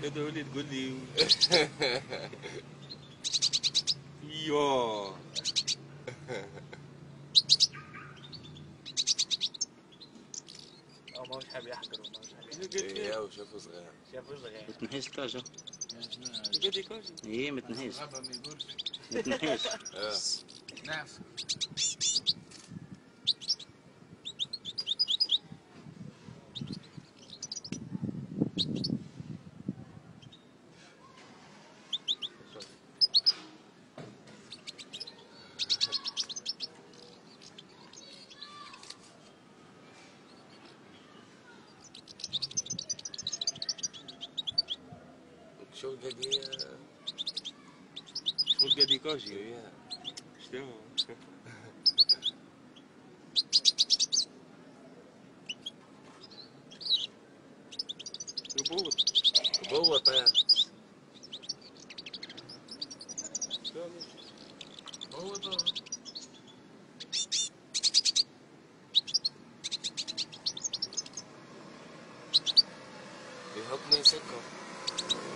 تقول لي تقول لي يوه. اه ما هوش حابب يحضر وما هوش حابب ايه وشافه صغير. شافه صغير. متنحيش كاجا. قد كوجي ايه متنحيش. غابة ما يقولش. متنحيش. نعم. شو قدية. شغل قد كوجي شنو ربوط بوط يا هو ده. بحكم سكر.